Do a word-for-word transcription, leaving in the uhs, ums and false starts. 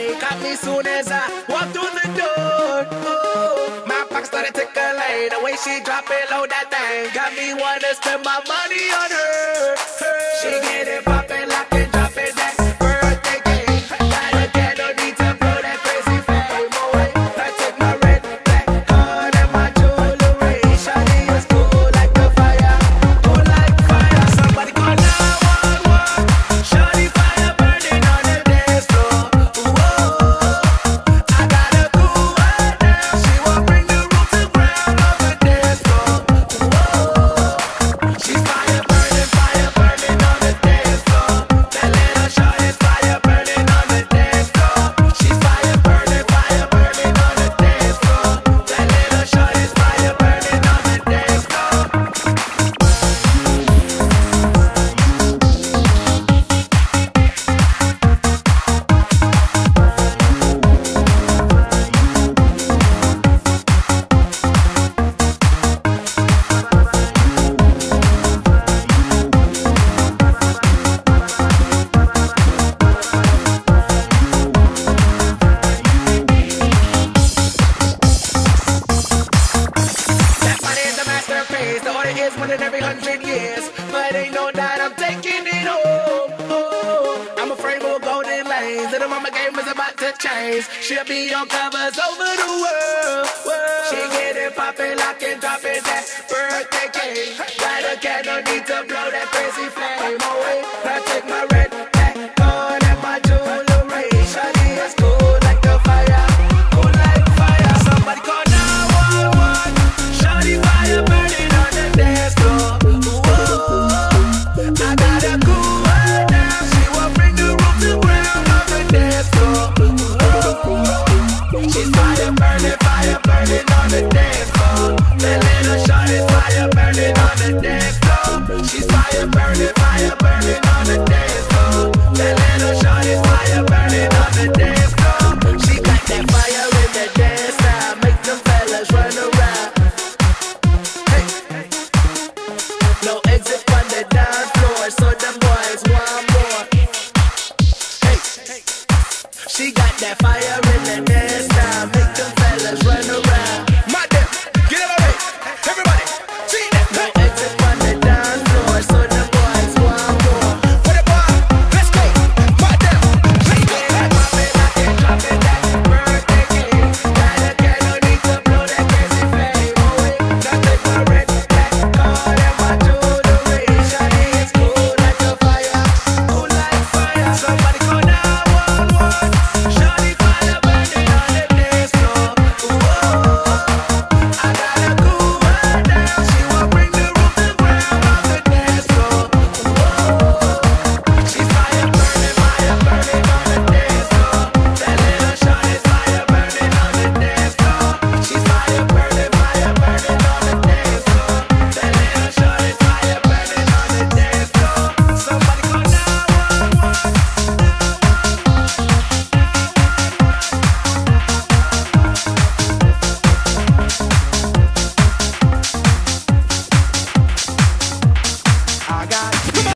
way. Caught me soon as I walked through the door. Oh, my pocket started tickling. The way she drop it low, that thing got me wanna spend my money on her. her. She get it poppin', lock and drop it, that birthday cake. Got a cat, no need to blow that crazy flame away. I took my red, black card and my jewelry. Shawty is cool like the fire, cool like fire. Somebody call nine one one. Shawty fire burning on the dance floor. Whoa, I got a cool one now. She won't bring the roof to ground on the dance floor. Whoa, she's fire burning, fire burning on the dance floor. That little shawty's fire burning on the dance floor. She's fire burning, fire burning on the dance floor. That little shawty's fire burning on the dance floor. That money is a masterpiece. The order is one in every hundred years. But ain't no doubt I'm taking it home. Oh, I'm afraid more golden lanes. Little mama game is about to change. She'll be on covers over the world. world. She get it poppin', lock and drop it, that birthday cake. Light a candle, need to blow that crazy flame away. I take my red, black card and my jewelry. Shawty is cool like the fire, cool like fire. Somebody call nine one one. Shawty fire burning on the dance floor. Whoa, I got a cool one now. She won't bring the roof to ground on the dance floor. Whoa, she's fire burning, fire burning on the dance floor. That little shawty's fire burning on the dance floor. She's fire burning, fire burning on the dance floor. That little shawty's fire burning on the dance floor. She got that fire in the dance style, make them fellas run around. Hey, no exit on the dance floor, so them boys want more. Hey, she got that fire in the dance style, make them fellas run around.